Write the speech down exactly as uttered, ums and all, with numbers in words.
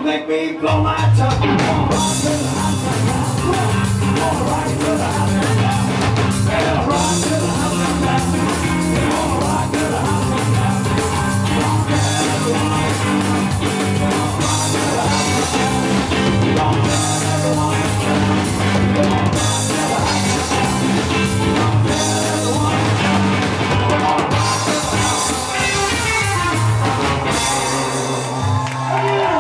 make me blow my top. Gonna rock to the hot, gonna rock to the hot.